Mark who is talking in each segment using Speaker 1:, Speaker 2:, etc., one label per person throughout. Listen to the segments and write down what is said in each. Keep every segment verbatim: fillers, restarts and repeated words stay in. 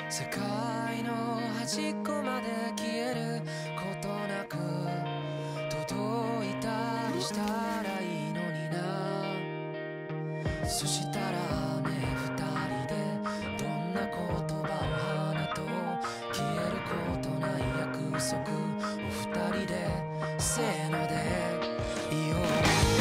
Speaker 1: 世界の端っこまで消えることなく届いたりしたらいいのにな。そしたらね二人でどんな言葉を花と消えることない約束お二人でせーので言おう。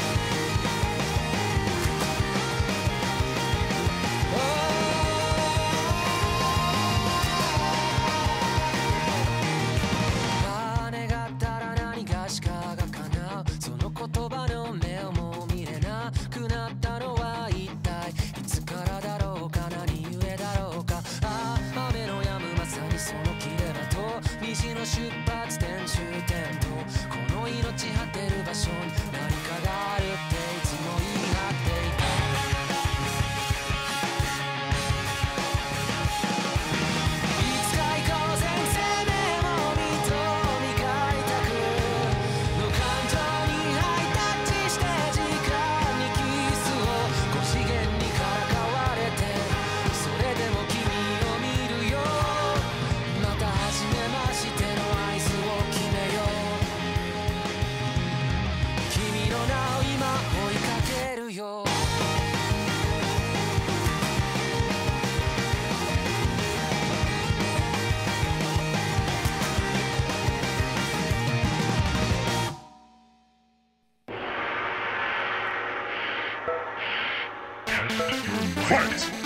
Speaker 1: 言葉の目をも見れなくなったのは一体いつからだろうか、何故だろうか。ああ雨の止むまさにその切れ場と虹の出発点終点とこの命果てる場所に何かがあるっていつも言い張っていた。
Speaker 2: Fight!